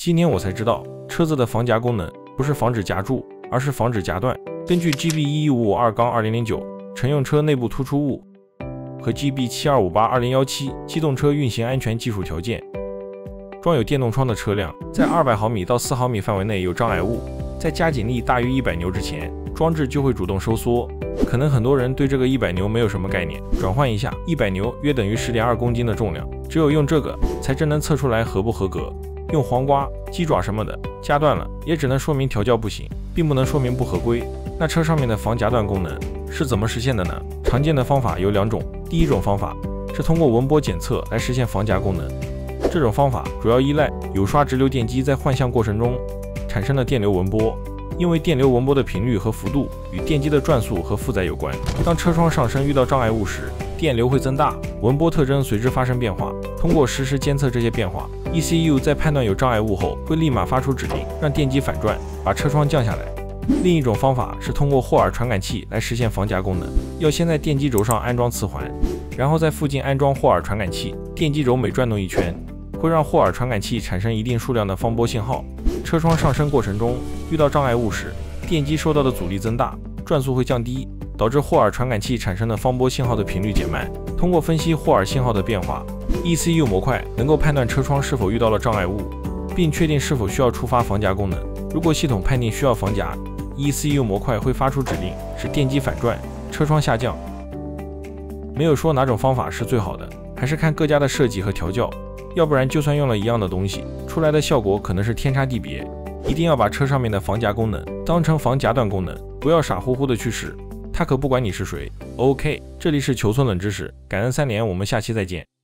今天我才知道，车子的防夹功能不是防止夹住，而是防止夹断。根据 GB1152-2009 乘用车内部突出物和 GB7258-2017 机动车运行安全技术条件，装有电动窗的车辆在200毫米到4毫米范围内有障碍物，在加紧力大于100牛之前，装置就会主动收缩。可能很多人对这个100牛没有什么概念，转换一下，100牛约等于10.2公斤的重量，只有用这个才真能测出来合不合格。用黄瓜、鸡爪什么的夹断了，也只能说明调教不行，并不能说明不合规。那车上面的防夹断功能是怎么实现的呢？常见的方法有2种，第一种方法是通过纹波检测来实现防夹功能。这种方法主要依赖有刷直流电机在换向过程中产生的电流纹波，因为电流纹波的频率和幅度与电机的转速和负载有关。当车窗上升遇到障碍物时，电流会增大，纹波特征随之发生变化。通过实时监测这些变化， ECU 在判断有障碍物后，会立马发出指令，让电机反转，把车窗降下来。另一种方法是通过霍尔传感器来实现防夹功能。要先在电机轴上安装磁环，然后在附近安装霍尔传感器。电机轴每转动1圈，会让霍尔传感器产生一定数量的方波信号。车窗上升过程中遇到障碍物时，电机受到的阻力增大，转速会降低，导致霍尔传感器产生的方波信号的频率减慢。通过分析霍尔信号的变化， ECU 模块能够判断车窗是否遇到了障碍物，并确定是否需要触发防夹功能。如果系统判定需要防夹， ECU 模块会发出指令，使电机反转，车窗下降。没有说哪种方法是最好的，还是看各家的设计和调教，要不然就算用了一样的东西，出来的效果可能是天差地别。一定要把车上面的防夹功能当成防夹断功能，不要傻乎乎的去试，它可不管你是谁。OK， 这里是求村冷知识，感恩3连，我们下期再见。